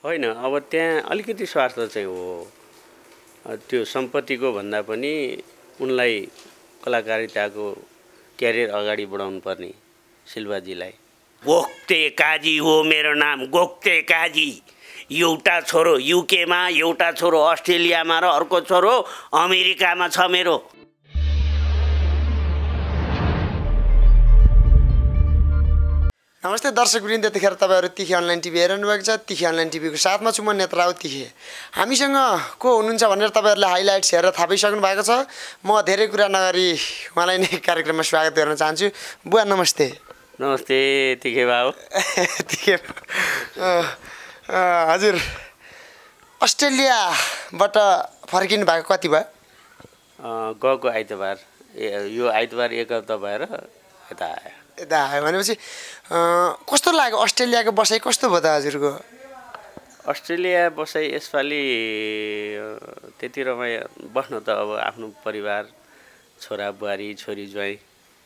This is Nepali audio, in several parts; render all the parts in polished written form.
होइन अब त्यहाँ अलिकति स्वार्थ चाहिँ हो त्यो सम्पत्तिको भन्दा पनि उनलाई कलाकारिताको क्यारियर अगाडि बढाउनु पर्ने सिल्वाजीलाई। गोक्ते काजी हो मेरो नाम, गोक्ते काजी। एउटा छोरो युकेमा, एउटा छोरो अस्ट्रेलियामा र अर्को छोरो अमेरिकामा छ मेरो। नमस्ते दर्शकवृन्द, यतिखेर तपाईँहरू तिखे अनलाइन टिभी हेरिरहनु भएको छ। तिखे अनलाइन टिभीको साथमा छु म नेत्र राउत तिखे। हामीसँग को हुनुहुन्छ भनेर तपाईँहरूले हाइलाइट्स हेरेर थाहा पाइसक्नु भएको छ। म धेरै कुरा नगरी उहाँलाई नै कार्यक्रममा स्वागत गर्न चाहन्छु। बुवा नमस्ते। नमस्ते तिखे बाबु। तिखे हजुर अस्ट्रेलियाबाट फर्किनु भएको कति भयो? गएको आइतबार, यो आइतबार एक हप्ता भएर यता आयो। यता आयो भनेपछि कस्तो लाग्यो? अस्ट्रेलियाको बसाइ कस्तो भयो त हजुरको? अस्ट्रेलिया बसाइ यसपालि त्यति रमाइलो बस्न त अब आफ्नो परिवार, छोरा बुहारी, छोरी ज्वाइँ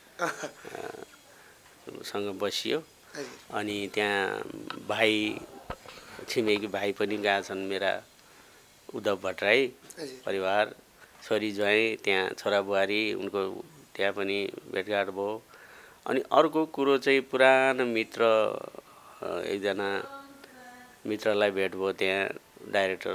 सँग बसियो। अनि त्यहाँ भाइ, छिमेकी भाइ पनि गएका छन् मेरा, उद्धव भट्टराई परिवार, छोरी ज्वाइँ, त्यहाँ छोरा बुहारी उनको त्यहाँ पनि भेटघाट भयो। अनि अर्को कुरो चाहिँ पुरानो मित्र एकजना मित्रलाई भेट भयो त्यहाँ, डाइरेक्टर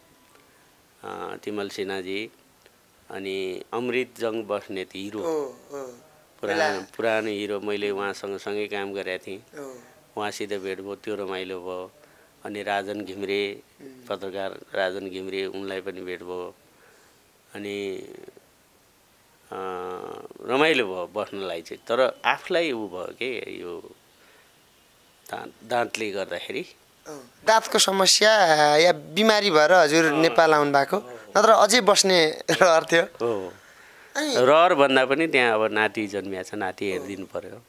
तिमल सिन्हाजी, अनि अमृतजङ बस्नेत हिरो, पुरानो हिरो। मैले उहाँसँग सँगै काम गरेको थिएँ, उहाँसित भेट भयो, त्यो रमाइलो भयो। अनि राजन घिम्रे, पत्रकार राजन घिम्रे, उनलाई पनि भेट भयो। अनि रमाइलो भयो बस्नलाई चाहिँ। तर आफूलाई ऊ भयो कि यो दाँतले गर्दाखेरि। दाँतको समस्या या बिमारी भएर हजुर नेपाल आउनु भएको, नत्र अझै बस्ने रहर थियो? हो, रहर भन्दा पनि त्यहाँ अब नाति जन्मिया छ, नाति हेरिदिनु पर्यो।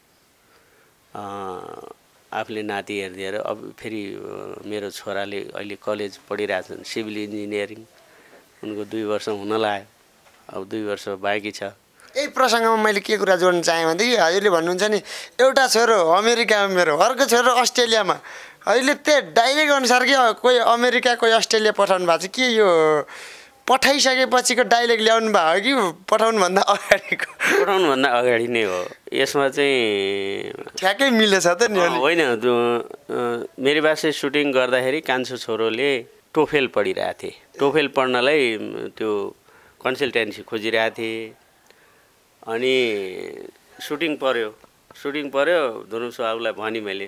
आफूले नाति हेरिदिएर अब फेरि मेरो छोराले अहिले कलेज पढिरहेछन्, सिभिल इन्जिनियरिङ, उनको 2 वर्ष हुन लाग्यो, अब 2 वर्ष बाँकी छ। यही प्रसङ्गमा मैले के कुरा जोड्न चाहेँ भनेदेखि हजुरले भन्नुहुन्छ नि एउटा छोरो अमेरिकामा मेरो, अर्को छोरो अस्ट्रेलियामा। अहिले त्यो डाइरेक्ट अनुसार के कोही अमेरिका कोही अस्ट्रेलिया पठाउनु भएको छ कि यो पठाइसकेपछिको डाइरेक्ट ल्याउनु भएको कि पठाउनुभन्दा अगाडिको? पठाउनुभन्दा अगाडि नै हो। यसमा चाहिँ ठ्याक्कै मिलेछ त नि? होइन, मेरो बासे सुटिङ गर्दाखेरि कान्छो छोरोले टोफेल पढिरहेको थिएँ। टोफेल पढ्नलाई त्यो कन्सल्टेन्सी खोजिरहेको थिएँ। अनि सुटिङ पर्यो धनुष बाबुलाई भने मैले,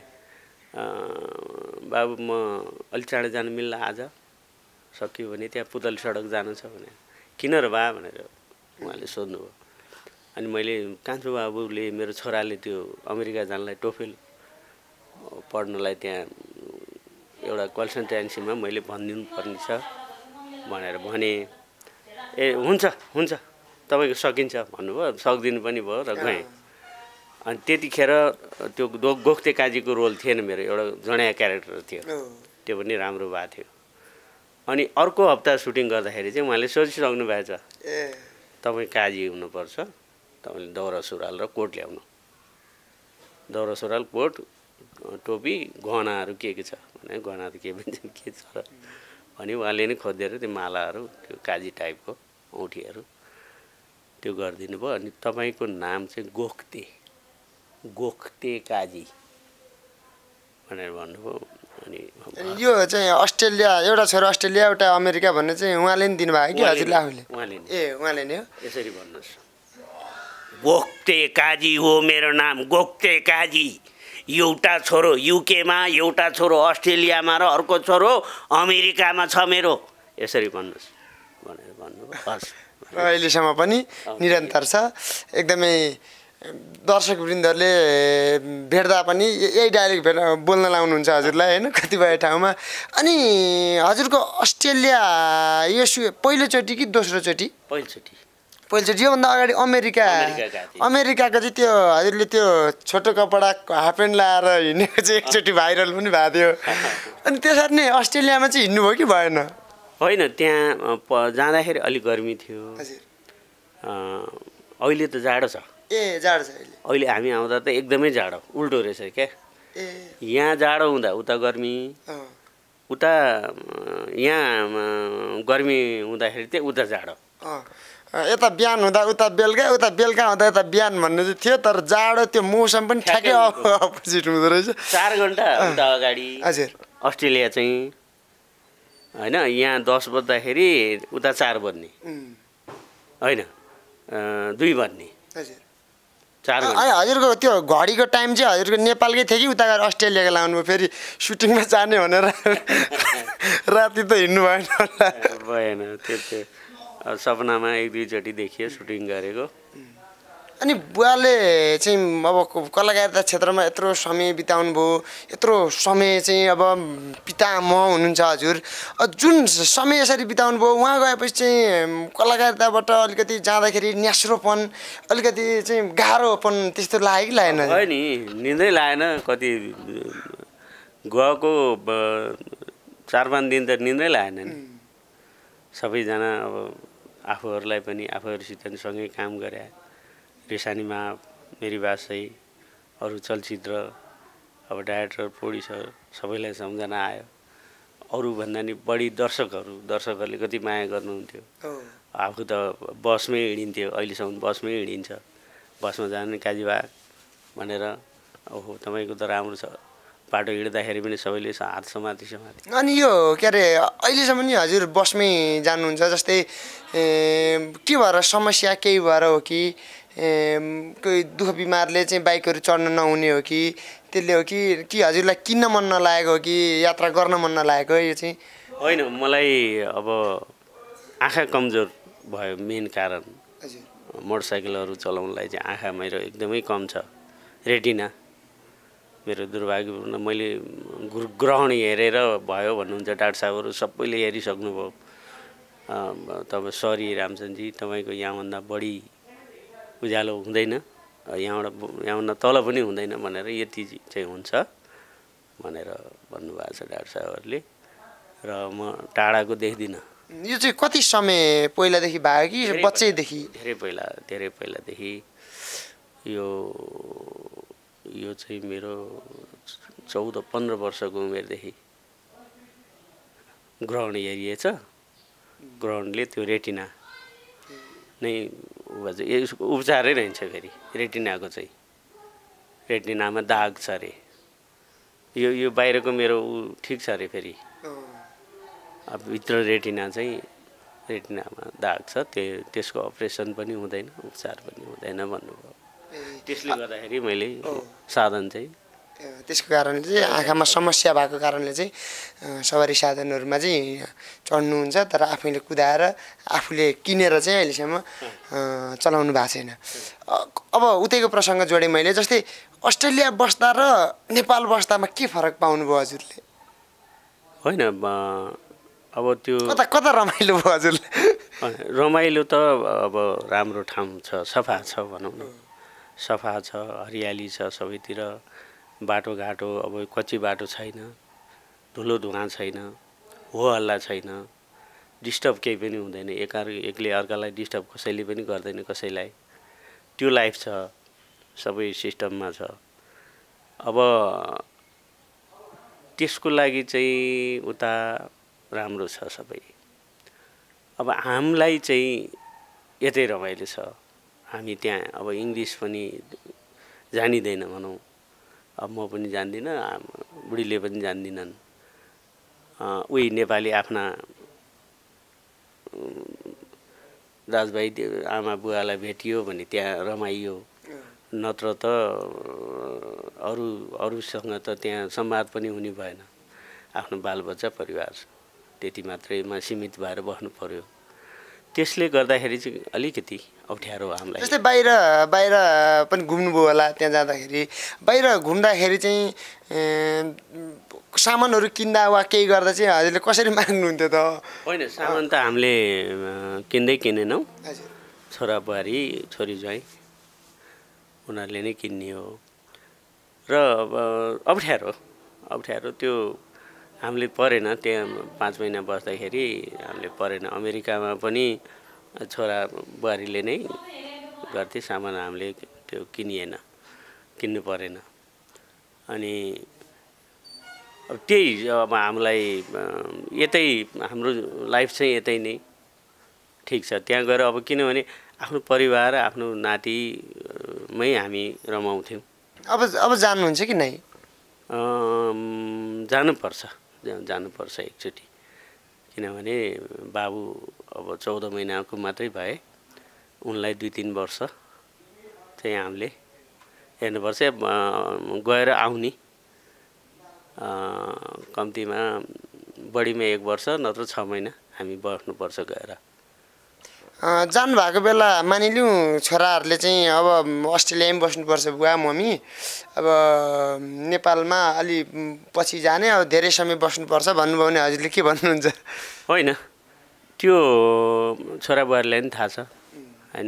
बाबु म अलि चाँडो जानु मिल्ला, आज सकियो भने त्यहाँ पुतली सडक जानु छ भने। किन र बा भनेर उहाँले सोध्नुभयो। अनि मैले कान्छो बाबुले, मेरो छोराले त्यो अमेरिका जानलाई टोफेल पढ्नलाई त्यहाँ एउटा कन्सल्टेन्सीमा मैले भनिदिनु पर्ने छ भनेर भने। ए हुन्छ तपाईँको सकिन्छ भन्नुभयो, सक्दिनु पनि भयो र गएँ। अनि त्यतिखेर त्यो गोख्ते काजीको रोल थिएन मेरो, एउटा जडिया क्यारेक्टर थियो, त्यो पनि राम्रो भएको थियो। अनि अर्को हप्ता सुटिङ गर्दाखेरि चाहिँ उहाँले सोचिसक्नु भएछ, तपाईँ काजी हुनुपर्छ, तपाईँले दौरा सुरुवाल र कोट ल्याउनु, दौरा सुरुवाल, कोट, टोपी, गहनाहरू के छ भने, गहना त के भन्छ के छ र अनि उहाँले नै खोजिदिएर त्यो मालाहरू, त्यो काजी टाइपको औँठीहरू त्यो गरिदिनु भयो। अनि तपाईँको नाम चाहिँ गोख्ते काजी भनेर भन्नुभयो। अनि यो चाहिँ अस्ट्रेलिया, एउटा छोरो अस्ट्रेलिया एउटा अमेरिका भन्ने चाहिँ उहाँले नि दिनुभयो कि हजुरले आफूले? उहाँले नै हो। यसरी भन्नुहोस्, गोख्ते काजी हो मेरो नाम, गोख्ते काजी। एउटा छोरो युकेमा, एउटा छोरो अस्ट्रेलियामा र अर्को छोरो अमेरिकामा छ मेरो। यसरी भन्नुहोस् भनेर भन्नुभयो। हस्, र अहिलेसम्म पनि निरन्तर छ। एकदमै दर्शकवृन्दहरूले भेट्दा पनि यही डाइरेक्ट बोल्न लाउनुहुन्छ हजुरलाई, होइन, कतिपय ठाउँमा। अनि हजुरको अस्ट्रेलिया यो पहिलोचोटि कि दोस्रोचोटि? पहिलोचोटि। योभन्दा अगाडि अमेरिकाको चाहिँ त्यो हजुरले त्यो छोटो कपडा हाफ प्यान्ट लाएर हिँडेको चाहिँ एकचोटि भाइरल पनि भएको थियो। अनि त्यसरी नै अस्ट्रेलियामा चाहिँ हिँड्नुभयो कि भएन? होइन, त्यहाँ जाँदाखेरि अलिक गर्मी थियो। अहिले त जाडो छ। जाडो छ अहिले हामी आउँदा त एकदमै जाडो, उल्टो रहेछ क्या। यहाँ जाडो हुँदा उता गर्मी, उता यहाँ गर्मी हुँदाखेरि चाहिँ उता जाडो। यता बिहान हुँदा उता बेलुका हुँदा यता बिहान भन्ने चाहिँ थियो, तर जाडो त्यो मौसम पनि ठ्याक्कै अपोजिट हुँदो रहेछ। 4 घन्टा उता अगाडि हजुर अस्ट्रेलिया चाहिँ होइन, यहाँ 10 बज्दाखेरि उता 4 बज्ने होइन, 2 बज्ने। हजुर 4 घन्टा। हजुरको त्यो घडीको टाइम चाहिँ हजुरको नेपालकै थियो कि उता गएर अस्ट्रेलियाको लाउनु भयो? फेरि सुटिङमा जाने भनेर राति त हिँड्नु भएन होला? भएन, त्यो सपनामा 1-2 चोटि देखियो सुटिङ गरेको। अनि बुवाले चाहिँ अब कलाकारिता क्षेत्रमा यत्रो समय बिताउनु भयो, यत्रो समय चाहिँ अब पितामह हुनुहुन्छ हजुर, जुन समय यसरी बिताउनु भयो, उहाँ गएपछि चाहिँ कलाकारिताबाट अलिकति जाँदाखेरि न्यास्रोपन, अलिकति चाहिँ गाह्रोपन त्यस्तो लाग्यो कि लागेन? भयो नि, निन्दै लागेन। कति गएको 4-5 दिन त निन्दै लागेन नि। सबैजना अब आफूहरूलाई पनि आफूहरूसित सँगै काम गरे, रेसानीमा मेरी बासै, अरू चलचित्र, अब डाइरेक्टर प्रोड्युसर सबैलाई सम्झना आयो। अरूभन्दा नि बढी दर्शकहरूले कति माया गर्नुहुन्थ्यो। आफू त बसमै हिँडिन्थ्यो, अहिलेसम्म बसमै हिँडिन्छ। बसमा जाने काजीबा भनेर, ओहो तपाईँको त राम्रो छ, बाटो हिँड्दाखेरि पनि सबैले हात समाति। अनि यो के अरे अहिलेसम्म नि हजुर बसमै जानुहुन्छ, जस्तै के भएर समस्या केही भएर हो कि कोही दुःख बिमारले चाहिँ बाइकहरू चढ्न नहुने हो कि त्यसले हो कि हजुरलाई किन्न मन नलागेको हो कि यात्रा गर्न मन नलागेको? यो चाहिँ होइन, मलाई अब आँखा कमजोर भयो मेन कारण। मोटरसाइकलहरू चलाउनलाई चाहिँ आँखा मेरो एकदमै कम छ, रेटिना। मेरो दुर्भाग्यपूर्ण, मैले ग्रहण हेरेर भयो भन्नुहुन्छ डाक्टर साहबहरू, सबैले हेरिसक्नुभयो। तपाईँ सरी रामचन्दजी, तपाईँको यहाँभन्दा बढी उज्यालो हुँदैन, यहाँभन्दा तल पनि हुँदैन भनेर, यति चाहिँ हुन्छ भनेर भन्नुभएको छ डाक्टर साहबहरूले। र म टाढाको देख्दिनँ। यो चाहिँ कति समय पहिलादेखि भयो कि बच्चैदेखि? धेरै पहिलादेखि। यो चाहिँ मेरो 14-15 वर्षको उमेरदेखि ग्रहण हेरिएछ। ग्रहणले त्यो रेटिना नै उपचारै रहन्छ। फेरि रेटिनाको चाहिँ रेटिनामा दाग छ अरे, यो बाहिरको मेरो ठिक छ अरे, फेरि अब भित्र रेटिनामा दाग छ, त्यसको अपरेसन पनि हुँदैन, उपचार पनि हुँदैन भन्नुभयो। त्यसले गर्दाखेरि मैले साधन चाहिँ त्यसको कारणले चाहिँ आँखामा समस्या भएको कारणले चाहिँ सवारी साधनहरूमा चाहिँ चढ्नुहुन्छ, तर आफैले कुदाएर आफूले किनेर चाहिँ अहिलेसम्म चलाउनु भएको छैन। अब उतैको प्रसङ्ग जोडेँ मैले, जस्तै अस्ट्रेलिया बस्दा र नेपाल बस्दामा के फरक पाउनुभयो हजुरले? होइन, अब त्यो कता रमाइलो भयो हजुरले? रमाइलो त अब राम्रो ठाउँ छ, सफा छ भनौँ न, सफा छ, हरियाली छ सबैतिर, बाटोघाटो अब कच्ची बाटो छैन, धुलो धुवाँ छैन, हो हल्ला छैन, डिस्टर्ब केही पनि हुँदैन, एकले अर्कालाई डिस्टर्ब कसैले पनि गर्दैन कसैलाई। त्यो लाइफ छ, सबै सिस्टममा छ। अब त्यसको लागि चाहिँ उता राम्रो छ सबै। अब हामीलाई चाहिँ यतै रमाइलो छ। हामी त्यहाँ अब इङ्ग्लिस पनि जानिँदैन भनौँ, अब म पनि जान्दिनँ, बुढीले पनि जान्दिनन्। उही नेपाली आफ्ना दाजुभाइ आमा बुवालाई भेटियो भने त्यहाँ रमाइयो, नत्र त अरूसँग त त्यहाँ संवाद पनि हुने भएन। आफ्नो बालबच्चा परिवार त्यति मात्रैमा सीमित भएर बस्नु पर्यो। त्यसले गर्दाखेरि चाहिँ अलिकति अप्ठ्यारो हामीलाई। जस्तै बाहिर पनि घुम्नुभयो होला, त्यहाँ जाँदाखेरि बाहिर घुम्दाखेरि चाहिँ सामानहरू किन्दा वा केही गर्दा चाहिँ हजुरले कसरी माग्नुहुन्थ्यो त? होइन, सामान त हामीले किनेनौँ, छोरा बुहारी छोरी ज्वाइँ उनीहरूले नै किन्ने हो। र अब अप्ठ्यारो त्यो हामीले परेन, त्यहाँ 5 महिना बस्दाखेरि हामीले परेन। अमेरिकामा पनि छोरा बुहारीले नै गर्थे, सामान हामीले त्यो किन्नु परेन। अनि अब त्यही अब हामीलाई यतै हाम्रो लाइफ चाहिँ यतै नै ठिक छ। त्यहाँ गएर अब किनभने आफ्नो परिवार आफ्नो नातिमै हामी रमाउँथ्यौँ। अब जानुहुन्छ कि नै? जानुपर्छ एकचोटि, किनभने बाबु अब 14 महिनाको मात्रै भए, उनलाई 2-3 वर्ष चाहिँ हामीले हेर्नुपर्छ। गएर आउने कम्तीमा बढीमा 1 वर्ष नत्र 6 महिना हामी बस्नुपर्छ गएर। जानुभएको बेला मानिलिउँ छोराहरूले चाहिँ अब अस्ट्रेलियामै बस्नुपर्छ बुवा मम्मी, अब नेपालमा अलि पछि जाने, अब धेरै समय बस्नुपर्छ भन्नुभयो भने हजुरले के भन्नुहुन्छ? होइन, त्यो छोराबुहारीलाई पनि थाहा छ होइन,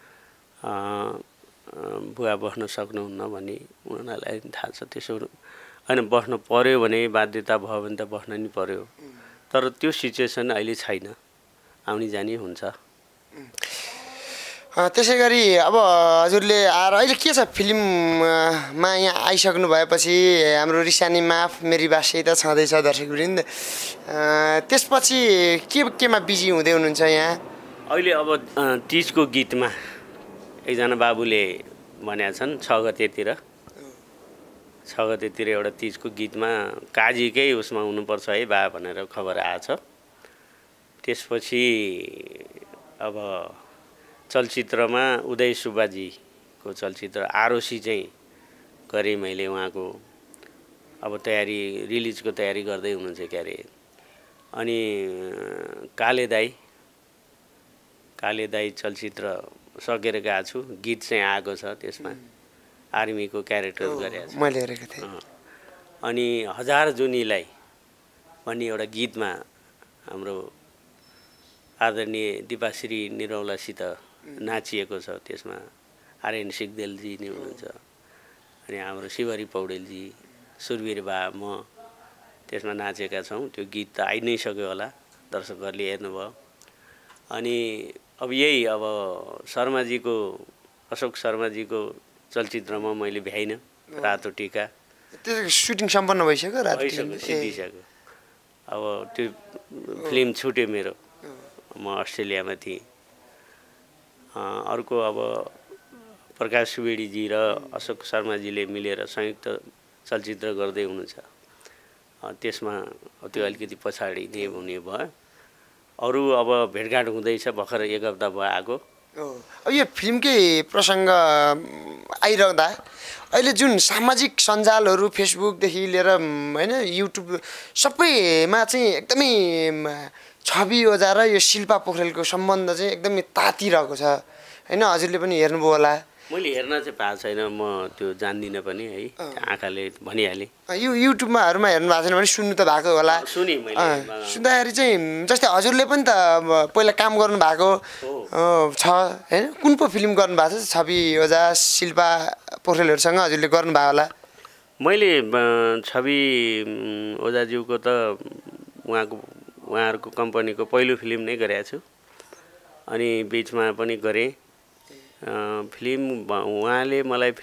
बुवा बस्न सक्नुहुन्न भन्ने उनीहरूलाई पनि थाहा छ। त्यसो होइन, बस्नु पर्यो भने बाध्यता भयो भने त बस्न नि पर्यो, तर त्यो सिचुएसन अहिले छैन, आउने जाने हुन्छ। त्यसै गरी अब हजुरले आएर अहिले के छ फिल्ममा यहाँ आइसक्नु भएपछि हाम्रो रिसानी माफ मेरी बासी त छँदैछ दर्शकवृन्द, त्यसपछि केमा बिजी हुँदै हुनुहुन्छ यहाँ? अहिले अब तीजको गीतमा एकजना बाबुले भनेका छन् 6 गतेतिर एउटा तीजको गीतमा काजीकै उसमा हुनुपर्छ है बा भनेर खबर आएछ। त्यसपछि अब चलचित्रमा उदय सुब्बाजीको चलचित्र आरोसी चाहिँ गरेँ मैले, उहाँको अब तयारी रिलिजको तयारी गर्दै हुनुहुन्छ के अरे। अनि काले दाई चलचित्र सकेर गएको छु, गीत चाहिँ आएको छ, त्यसमा आर्मीको क्यारेक्टर गरेको छु मैले हेरेको थिएँ। अनि हजार जुनीलाई भन्ने एउटा गीतमा हाम्रो आदरणीय दिपाश्री निरौलासित नाचिएको छ, त्यसमा आर्यन सिग्देलजी नै हुनुहुन्छ, अनि हाम्रो शिवरी पौडेलजी, सुरवीर बा, म त्यसमा नाचेका छौँ। त्यो गीत त आइ नै सक्यो होला, दर्शकहरूले हेर्नुभयो। अनि अब यही अब अशोक शर्माजीको चलचित्रमा मैले भ्याइनँ, रातो टीका, त्यो सुटिङ सम्पन्न भइसक्यो? सिद्धिसक्यो। अब त्यो फिल्म छुट्यो मेरो, म अस्ट्रेलियामा थिएँ। अर्को अब प्रकाश सुवेदीजी र अशोक शर्माजीले मिलेर संयुक्त चलचित्र गर्दै हुनुहुन्छ, त्यसमा त्यो अलिकति पछाडि नै हुने भयो। अरू अब भेटघाट हुँदैछ, भर्खर 1 हप्ता भयो आएको। अब यो फिल्मकै प्रसङ्ग आइरहँदा अहिले जुन सामाजिक सञ्जालहरू फेसबुकदेखि लिएर होइन युट्युब सबैमा चाहिँ एकदमै छवि ओझा र यो शिल्पा पोखरेलको सम्बन्ध चाहिँ एकदमै तातिरहेको छ होइन, हजुरले पनि हेर्नुभयो होला? मैले हेर्न चाहिँ पाएको छैन, म त्यो जान्दिनँ पनि है, आँखाले भनिहालेँ। यो युट्युबमा हेर्नु भएको छैन भने सुन्नु त भएको होला? सुने मैले। सुन्दाखेरि चाहिँ जस्तै हजुरले पनि त पहिला काम गर्नु भएको छ होइन, कुन पो फिल्म गर्नु भएको छ? छवि ओझा शिल्पा पोखरेलहरूसँग हजुरले गर्नुभयो होला? मैले छवि ओझाज्यूको त उहाँहरूको कम्पनीको पहिलो फिल्म नै गरेको छु, अनि बिचमा पनि गरेँ फिल्म। उहाँले मलाई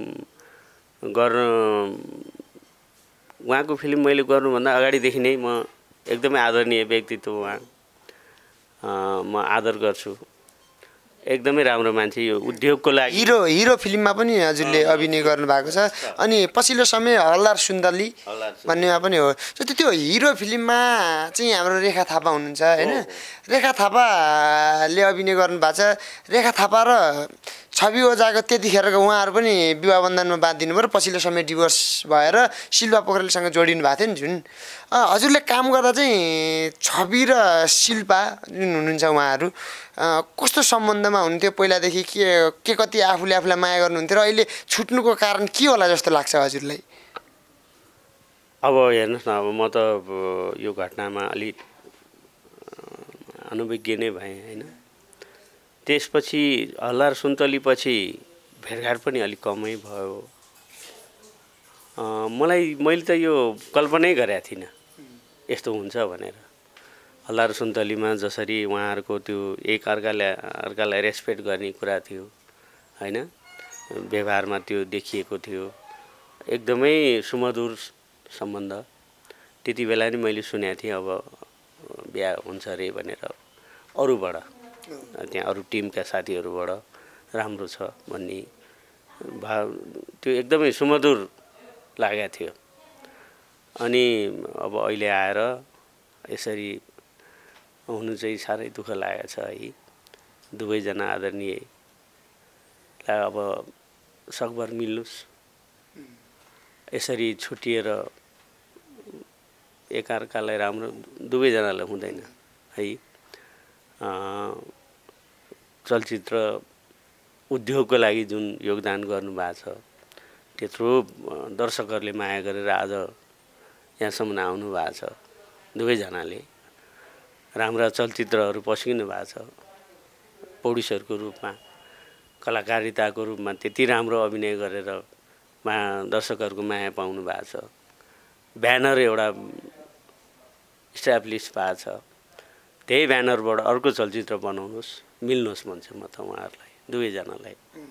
उहाँको फिल्म मैले गर्नुभन्दा अगाडिदेखि नै म एकदमै आदरणीय व्यक्तित्व उहाँ, म आदर गर्छु, एकदमै राम्रो मान्छे। यो उद्योगको लागि हिरो फिल्ममा पनि हजुरले अभिनय गर्नुभएको छ, अनि पछिल्लो समय हल्लार सुन्दली भन्नेमा पनि हो। जस्तै त्यो हिरो फिल्ममा चाहिँ हाम्रो रेखा थापा हुनुहुन्छ होइन, रेखा थापाले अभिनय गर्नुभएको छ। रेखा थापा र छवि ओझाको त्यतिखेरको उहाँहरू पनि विवाह बन्धनमा बाँधिदिनु भयो, पछिल्लो समय डिभोर्स भएर शिल्पा पोखरेलसँग जोडिनु भएको थियो नि जुन। हजुरले काम गर्दा चाहिँ छवि र शिल्पा जुन हुनुहुन्छ उहाँहरू कस्तो सम्बन्धमा हुन्थ्यो पहिलादेखि? के कति आफूलाई माया गर्नुहुन्थ्यो र अहिले छुट्नुको कारण के होला जस्तो लाग्छ हजुरलाई? अब हेर्नुहोस् न, अब म त यो घटनामा अलिक अनभिज्ञ नै भएँ होइन। त्यसपछि हल्लार सुन्तलीपछि भेटघाट पनि अलिक कमै भयो। मैले त यो कल्पनै गरेको थिइनँ यस्तो हुन्छ भनेर। हल्लार सुन्तलीमा जसरी उहाँहरूको त्यो अर्कालाई रेस्पेक्ट गर्ने कुरा थियो होइन, व्यवहारमा त्यो देखिएको थियो, एकदमै सुमधुर सम्बन्ध। त्यति बेला नि मैले सुनेको थिएँ अब बिहा हुन्छ अरे भनेर अरूबाट त्यहाँ अरू टिमका साथीहरूबाट राम्रो छ भन्ने भाव त्यो एकदमै सुमधुर लागेको थियो। अनि अब अहिले आएर यसरी हुनु चाहिँ साह्रै दुःख लागेको छ है। दुवैजना आदरणीयलाई अब सकभर मिल्नुस्, यसरी छुट्टिएर एकअर्कालाई राम्रो दुवैजनालाई हुँदैन है। चलचित्र उद्योगको लागि जुन योगदान गर्नुभएको छ त्यत्रो दर्शकहरूले माया गरेर आज यहाँसम्म आउनु भएको छ। दुवैजनाले राम्रा चलचित्रहरू पस्किनु भएको छ। पौडिसहरूको रूपमा कलाकारिताको रूपमा त्यति राम्रो अभिनय गरेर दर्शकहरूको माया पाउनु भएको छ। ब्यानर एउटा इस्टाब्लिस भएको छ। त्यही ब्यानरबाट अर्को चलचित्र बनाउनुहोस्, मिल्नुहोस् भन्छु म त उहाँहरूलाई दुवैजनालाई।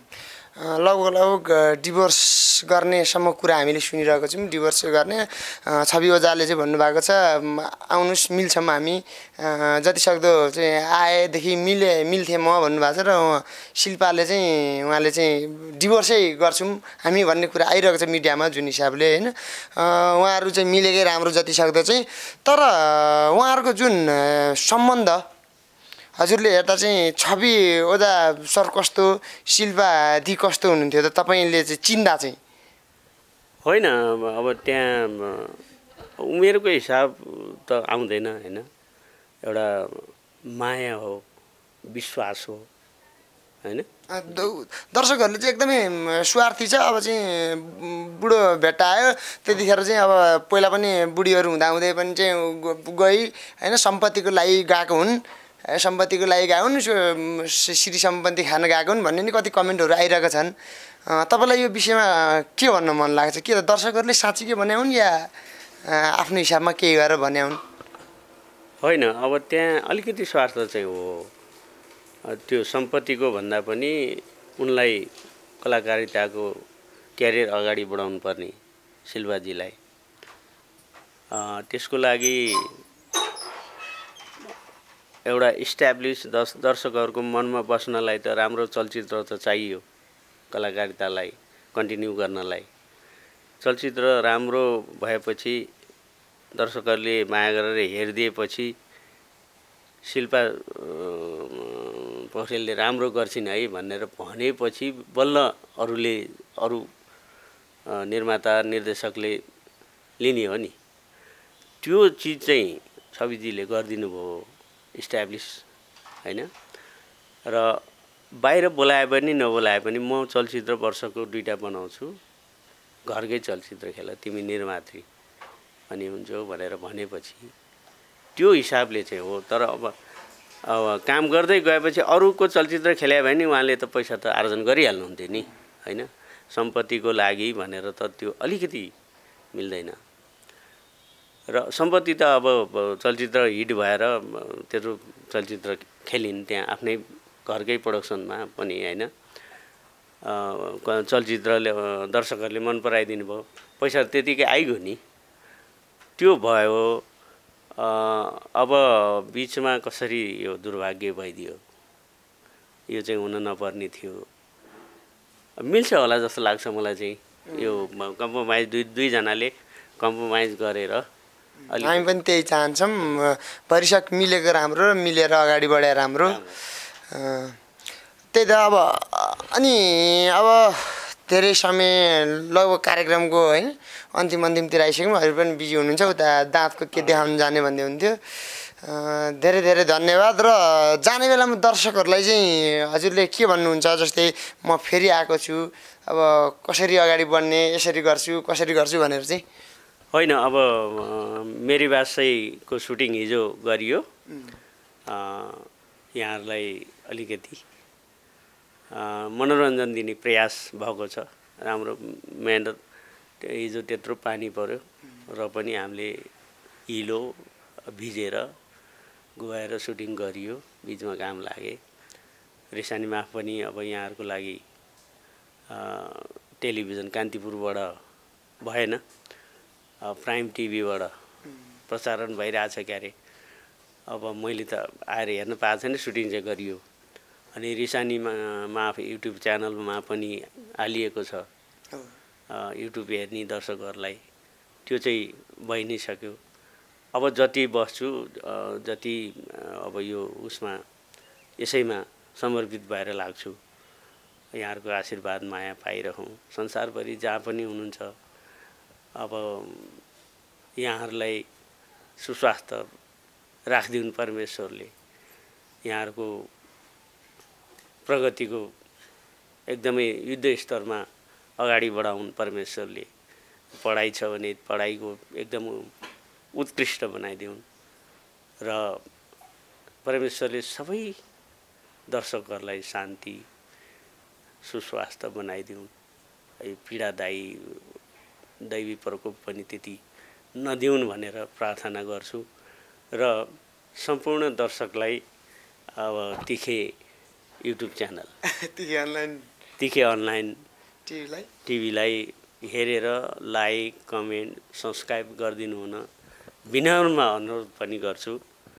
लगभग डिभोर्स गर्नेसम्म कुरा हामीले सुनिरहेको छौँ। डिभोर्स गर्ने छवि ओझाले चाहिँ भन्नुभएको छ आउनुहोस् मिल्छौँ हामी, जतिसक्दो चाहिँ आएदेखि मिल्थेँ म भन्नुभएको छ। र शिल्पाले चाहिँ उहाँले चाहिँ डिभोर्सै गर्छौँ हामी भन्ने कुरा आइरहेको छ मिडियामा जुन हिसाबले होइन। उहाँहरू चाहिँ मिलेकै राम्रो जतिसक्दो चाहिँ। तर उहाँहरूको जुन सम्बन्ध हजुरले हेर्दा चाहिँ छवि ओझा सर कस्तो, शिल्पा दि कस्तो हुनुहुन्थ्यो त तपाईँले चाहिँ चिन्दा चाहिँ? होइन अब त्यहाँ उमेरको हिसाब त आउँदैन होइन। एउटा माया हो, विश्वास हो होइन। दर्शकहरूले चाहिँ एकदमै स्वार्थी छ। अब चाहिँ बुढो भेट्टायो त्यतिखेर चाहिँ अब पहिला पनि बुढीहरू हुँदाहुँदै पनि चाहिँ गई होइन, सम्पत्तिको लागि गएको हुन्, सम्पत्तिको लागि गएको हुन्, श्री सम्पत्ति खान गएको हुन् भन्ने नि कति कमेन्टहरू आइरहेका छन्। तपाईँलाई यो विषयमा के भन्न मन लाग्छ? के त दर्शकहरूले साँच्चै के भने हुन् या आफ्नो हिसाबमा केही गरेर भने हुन्? होइन अब त्यहाँ अलिकति स्वार्थ चाहिँ हो। त्यो सम्पत्तिको भन्दा पनि उनलाई कलाकारिताको क्यारियर अगाडि बढाउनु पर्ने शिल्पाजीलाई, त्यसको लागि एउटा इस्ट्याब्लिस दर्शकहरूको मनमा बस्नलाई त राम्रो चलचित्र त चाहियो। कलाकारितालाई कन्टिन्यू गर्नलाई चलचित्र राम्रो भएपछि दर्शकहरूले माया गरेर हेरिदिएपछि शिल्पा पौडेलले राम्रो गर्छिन् है भनेर भनेपछि बल्ल अरू निर्माता निर्देशकले लिने हो नि। त्यो चिज चाहिँ छविजीले गरिदिनु भयो इस्ट्याब्लिस होइन। र बाहिर बोलाए पनि नबोलाए पनि म चलचित्र वर्षको 2टा बनाउँछु, घरकै चलचित्र खेल तिमी निर्मात्री अनि हुन्छौ भनेर भनेपछि त्यो हिसाबले चाहिँ हो। तर अब काम गर्दै गएपछि अरूको चलचित्र खेले भने नि उहाँले त पैसा त आर्जन गरिहाल्नुहुन्थ्यो नि होइन। सम्पत्तिको लागि भनेर त त्यो अलिकति मिल्दैन। र सम्पत्ति त अब चलचित्र हिट भएर त्यत्रो चलचित्र खेलिन् त्यहाँ आफ्नै घरकै प्रोडक्सनमा पनि होइन। चलचित्रले दर्शकहरूले मन पराइदिनु भयो, पैसा त्यतिकै आइगयो नि, त्यो भयो। अब बिचमा कसरी यो दुर्भाग्य भइदियो, यो चाहिँ हुन नपर्ने थियो। मिल्छ होला जस्तो लाग्छ मलाई चाहिँ। यो कम्प्रोमाइज दुईजनाले कम्प्रोमाइज गरेर हामी पनि त्यही चाहन्छौँ। परिषद मिलेको राम्रो र मिलेर अगाडि बढे राम्रो। त्यही त अब अनि अब धेरै समय लगभग कार्यक्रमको होइन अन्तिमतिर आइसक्यौँ। हजुर पनि बिजी हुनुहुन्छ, उता दाँतको के देखाउनु जाने भन्ने हुन्थ्यो। धेरै धेरै धन्यवाद। र जाने बेलामा दर्शकहरूलाई चाहिँ हजुरले के भन्नुहुन्छ? जस्तै म फेरि आएको छु, अब कसरी अगाडि बढ्ने, यसरी गर्छु कसरी गर्छु भनेर चाहिँ? होइन अब मेरी बासैको सुटिङ हिजो गरियो। यहाँहरूलाई अलिकति मनोरञ्जन दिने प्रयास भएको छ। राम्रो मेहनत, हिजो त्यत्रो पानी पर्यो र पनि हामीले हिलो भिजेर गएर सुटिङ गरियो, बिचमा काम लागे। रेसानी माफ पनि अब यहाँहरूको लागि टेलिभिजन कान्तिपुरबाट भएन, प्राइम टिभीबाट प्रसारण भइरहेछ क्यारे अब मैले त आएर हेर्न पाएको छैन सुटिङ चाहिँ गरियो अनि रिसानीमा युट्युब च्यानलमा पनि हालिएको छ युट्युब हेर्ने दर्शकहरूलाई त्यो चाहिँ भइ नै सक्यो अब जति बस्छु जति अब यो उसमा यसैमा समर्पित भएर लाग्छु यहाँहरूको आशीर्वाद माया पाइरहँ संसारभरि जहाँ पनि हुनुहुन्छ अब यहाँहरूलाई सुस्वास्थ्य राखिदिउन् परमेश्वरले यहाँहरूको प्रगतिको एकदमै युद्ध स्तरमा अगाडि बढाउन् परमेश्वरले पढाइ छ भने पढाइको एकदम उत्कृष्ट बनाइदिउन् र परमेश्वरले सबै दर्शकहरूलाई शान्ति सुस्वास्थ्य बनाइदिउन् पीडादायी दैवी प्रकोप पनि त्यति नदिउन् भनेर प्रार्थना गर्छु र सम्पूर्ण दर्शकलाई अब Tikhe YouTube channel Tikhe online टिभीलाई हेरेर लाइक कमेन्ट सब्सक्राइब गरिदिनु हुन विनम्रमा अनुरोध पनि गर्छु।